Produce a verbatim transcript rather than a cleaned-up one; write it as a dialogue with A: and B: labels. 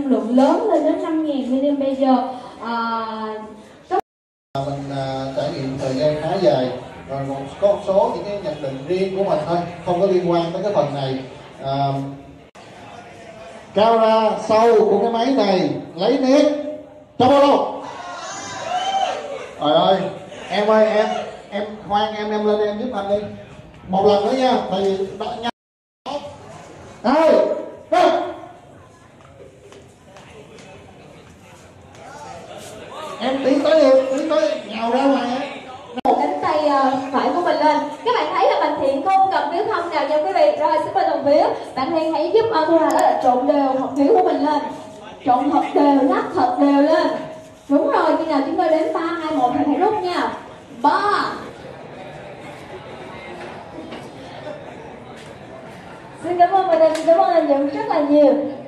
A: năng lượng lớn lên đến năm nghìn mi-li-am-pe-giờ. À,
B: mình à, trải nghiệm thời gian khá dài, rồi một, có một số những cái nhận định riêng của mình thôi, không có liên quan tới cái phần này. À, camera sau của cái máy này lấy nét cho bao lâu? Trời ơi, em ơi em em khoan em em lên em giúp anh đi một lần nữa nha, tại vì đã nhanh. Đây, đây. Em tiến tới đi, tiến tới nhào ra ngoài á.
A: Cánh tay uh, phải của mình lên. Các bạn thấy là bạn Thiện không cầm phiếu thông nào nha quý vị. Rồi xin mời đồng phiếu. Bạn Thiện hãy giúp uh, Thu Hà đó là trộn đều hộp phiếu của mình lên. Trộn thật đều, lắc thật đều lên. Đúng rồi, khi nào chúng tôi đến ba, hai, một thì hãy rút nha. Ba. Xin cảm ơn mình, xin cảm ơn anh Dũng rất là nhiều.